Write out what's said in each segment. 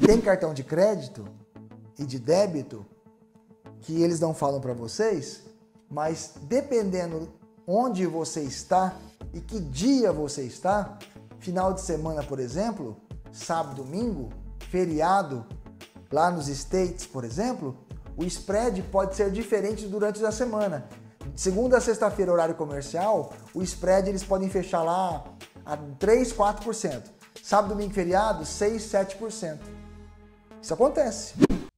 Tem cartão de crédito e de débito que eles não falam para vocês, mas dependendo onde você está e que dia você está, final de semana, por exemplo, sábado, domingo, feriado, lá nos States, por exemplo, o spread pode ser diferente durante a semana. De segunda a sexta-feira, horário comercial, o spread eles podem fechar lá a 3, 4%. Sábado, domingo, feriado, 6, 7%. Isso acontece.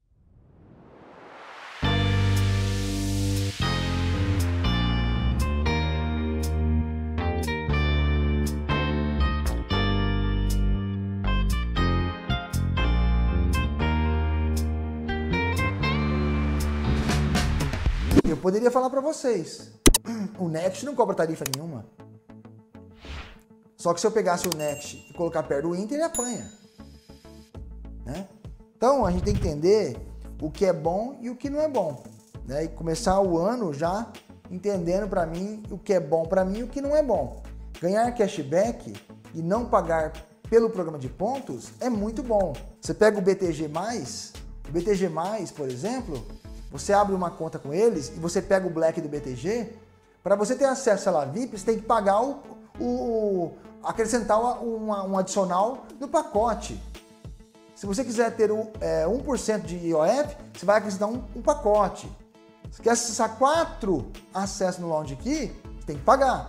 Eu poderia falar para vocês, o Next não cobra tarifa nenhuma. Só que se eu pegasse o Next e colocar perto do Inter, ele apanha. Né? Então a gente tem que entender o que é bom e o que não é bom. Né? E começar o ano já entendendo para mim o que é bom para mim e o que não é bom. Ganhar cashback e não pagar pelo programa de pontos é muito bom. Você pega o BTG+, por exemplo, você abre uma conta com eles e você pega o Black do BTG, para você ter acesso à sala VIP, você tem que pagar acrescentar um adicional no pacote. Se você quiser ter 1% de IOF, você vai acrescentar um pacote. Se quer acessar 4 acessos no Lounge Key, você tem que pagar.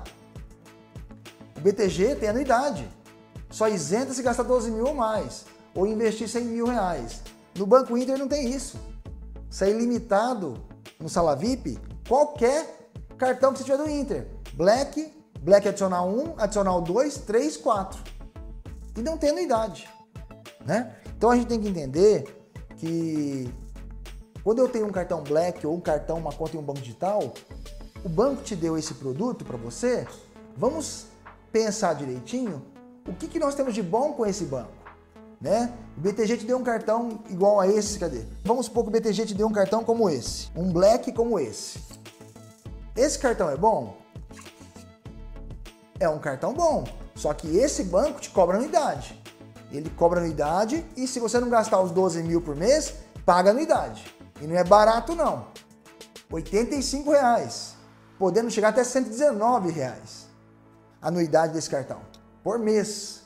O BTG tem anuidade. Só isenta se gastar 12 mil ou mais, ou investir 100 mil reais. No Banco Inter não tem isso. Isso é ilimitado no Sala VIP, qualquer cartão que você tiver do Inter. Black adicional 1, adicional 2, 3, 4. E não tem anuidade. Né? Então a gente tem que entender que quando eu tenho um cartão Black ou um cartão, uma conta em um banco digital, o banco te deu esse produto para você, vamos pensar direitinho o que nós temos de bom com esse banco. Né? O BTG te deu um cartão igual a esse, cadê? Vamos supor que o BTG te deu um cartão como esse, um Black como esse. Esse cartão é bom? É um cartão bom, só que esse banco te cobra anuidade. Ele cobra anuidade e se você não gastar os 12 mil por mês, paga anuidade. E não é barato não. R$85, podendo chegar até R$119 a anuidade desse cartão por mês.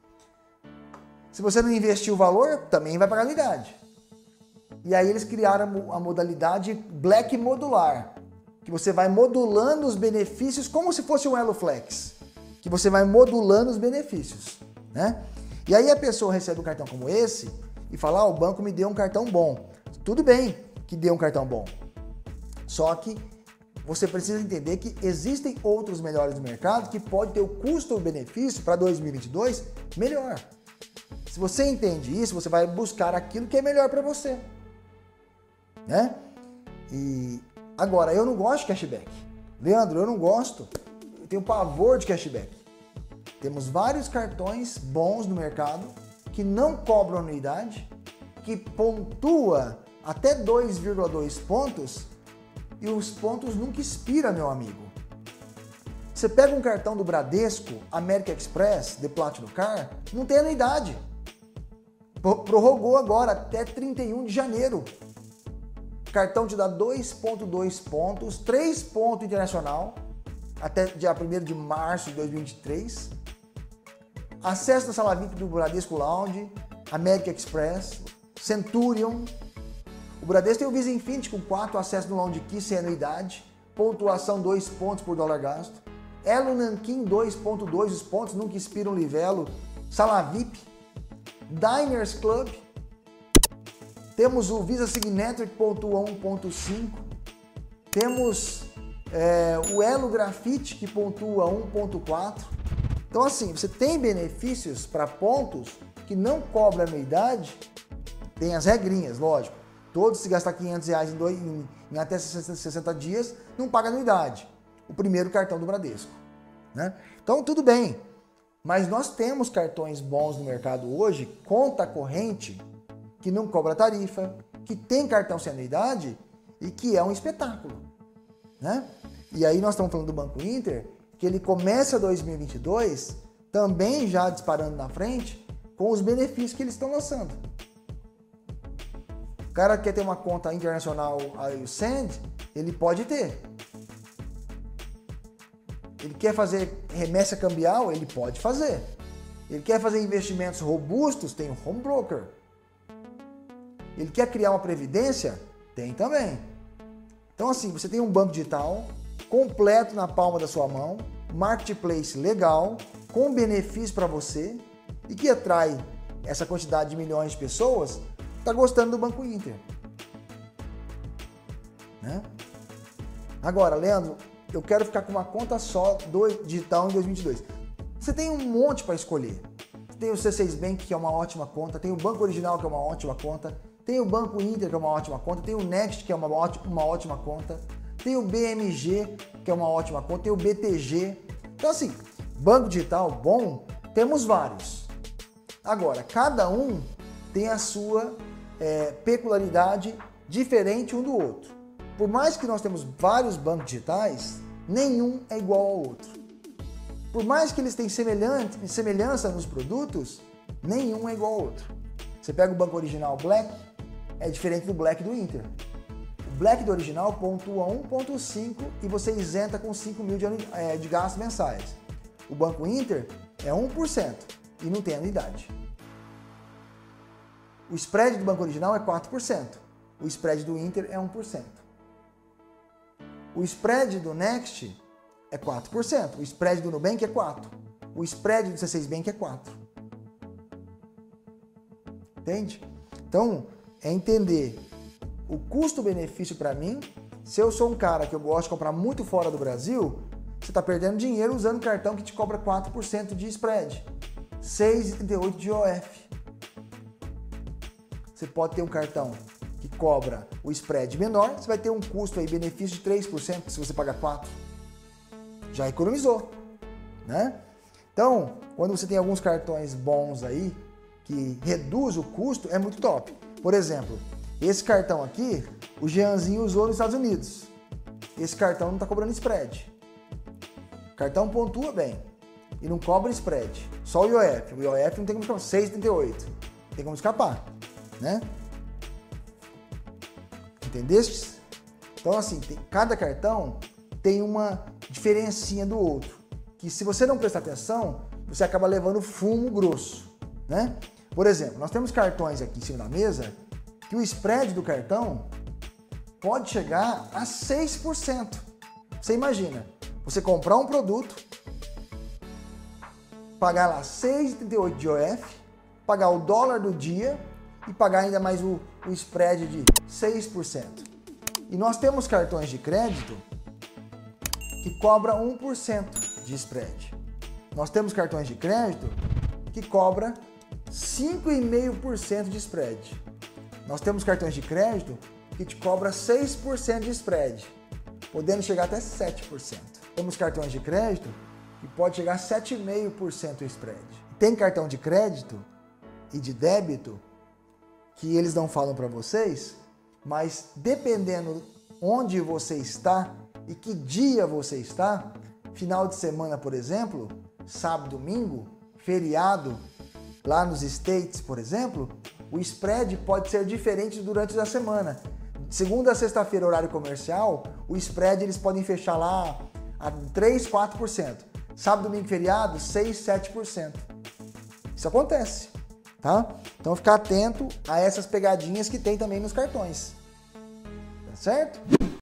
Se você não investir o valor, também vai pagar anuidade. E aí eles criaram a modalidade Black Modular, que você vai modulando os benefícios como se fosse um Elo Flex, que você vai modulando os benefícios, né? E aí a pessoa recebe um cartão como esse e fala, o banco me deu um cartão bom. Tudo bem que deu um cartão bom, só que você precisa entender que existem outros melhores do mercado que pode ter o custo-benefício para 2022 melhor. Se você entende isso, você vai buscar aquilo que é melhor para você, né? E agora, eu não gosto de cashback. Leandro, eu não gosto. Eu tenho pavor de cashback. Temos vários cartões bons no mercado que não cobram anuidade, que pontua até 2,2 pontos e os pontos nunca expiram, meu amigo. Você pega um cartão do Bradesco, American Express, The Platinum Card, não tem anuidade. Prorrogou agora até 31 de janeiro. O cartão te dá 2,2 pontos, 3 pontos internacional, até dia 1º de março de 2023. Acesso na sala VIP do Bradesco Lounge, American Express, Centurion. O Bradesco tem o Visa Infinity com 4 acessos no Lounge Key sem anuidade, pontuação 2 pontos por dólar gasto. Elo Nankin 2,2, os pontos nunca expiram livelo. Sala VIP, Diners Club. Temos o Visa Signature que pontua 1,5. Temos o Elo Grafite que pontua 1,4. Então assim, você tem benefícios para pontos que não cobram anuidade. Tem as regrinhas, lógico. Todos, se gastar R$500 em até 60 dias, não paga anuidade. O primeiro cartão do Bradesco. Né? Então tudo bem. Mas nós temos cartões bons no mercado hoje, conta corrente, que não cobra tarifa, que tem cartão sem anuidade e que é um espetáculo. Né? E aí nós estamos falando do Banco Inter, que ele começa 2022 também já disparando na frente com os benefícios que eles estão lançando. O cara que quer ter uma conta internacional, aí o Send, ele pode ter. Ele quer fazer remessa cambial, ele pode fazer. Ele quer fazer investimentos robustos, tem o Home Broker. Ele quer criar uma previdência, tem também. Então assim, você tem um banco digital completo na palma da sua mão, marketplace legal, com benefício para você e que atrai essa quantidade de milhões de pessoas, está gostando do Banco Inter. Né? Agora, Leandro, eu quero ficar com uma conta só digital em 2022. Você tem um monte para escolher. Tem o C6 Bank, que é uma ótima conta, tem o Banco Original, que é uma ótima conta, tem o Banco Inter, que é uma ótima conta, tem o Next, que é uma ótima conta, tem o BMG, que é uma ótima conta, tem o BTG. Então assim, banco digital bom, temos vários. Agora, cada um tem a sua peculiaridade diferente um do outro. Por mais que nós temos vários bancos digitais, nenhum é igual ao outro. Por mais que eles tenham semelhança nos produtos, nenhum é igual ao outro. Você pega o Banco Original Black, é diferente do Black do Inter. O Black do Original pontua 1,5 e você isenta com 5 mil de gastos mensais. O Banco Inter é 1% e não tem anuidade. O spread do Banco Original é 4%. O spread do Inter é 1%. O spread do Next é 4%. O spread do Nubank é 4%. O spread do C6 Bank é 4%. Entende? Então, é entender o custo-benefício para mim. Se eu sou um cara que eu gosto de comprar muito fora do Brasil, você está perdendo dinheiro usando cartão que te cobra 4% de spread, 6,38% de IOF. Você pode ter um cartão que cobra o spread menor, você vai ter um custo aí, benefício de 3% se você pagar 4%. Já economizou, né? Então, quando você tem alguns cartões bons aí, que reduz o custo, é muito top. Por exemplo, esse cartão aqui, o Jeanzinho usou nos Estados Unidos. Esse cartão não está cobrando spread. O cartão pontua bem e não cobra spread. Só o IOF. O IOF não tem como escapar, 6,38. Tem como escapar, né? Entendeste? Então assim, cada cartão tem uma diferencinha do outro. Que se você não prestar atenção, você acaba levando fumo grosso, né? Por exemplo, nós temos cartões aqui em cima da mesa que o spread do cartão pode chegar a 6%. Você imagina, você comprar um produto, pagar lá 6,38 de IOF, pagar o dólar do dia e pagar ainda mais o spread de 6%. E nós temos cartões de crédito que cobra 1% de spread. Nós temos cartões de crédito que cobra 5,5% de spread. Nós temos cartões de crédito que te cobra 6% de spread, podendo chegar até 7%. Temos cartões de crédito que pode chegar a 7,5% de spread. Tem cartão de crédito e de débito que eles não falam para vocês, mas dependendo onde você está e que dia você está, final de semana, por exemplo, sábado, domingo, feriado, lá nos States, por exemplo, o spread pode ser diferente durante a semana. De segunda a sexta-feira, horário comercial, o spread eles podem fechar lá a 3, 4%. Sábado, domingo, feriado, 6, 7%. Isso acontece, tá? Então ficar atento a essas pegadinhas que tem também nos cartões. Tá certo?